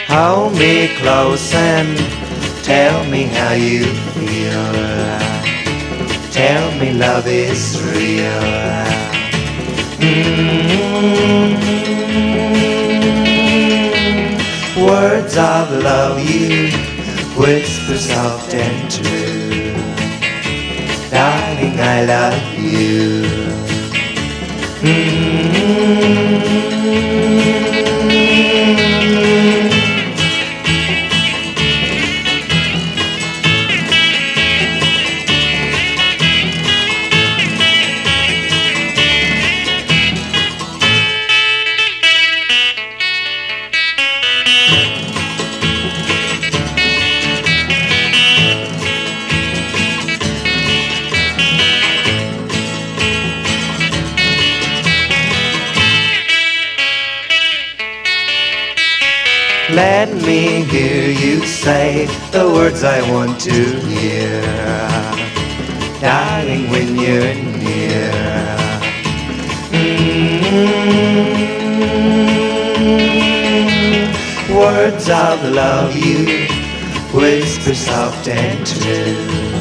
Hold me close and tell me how you feel. Tell me love is real. Words of love you whisper soft and true. Darling, I love you. Let me hear you say the words I want to hear, darling, when you're near. Words of love you whisper soft and true.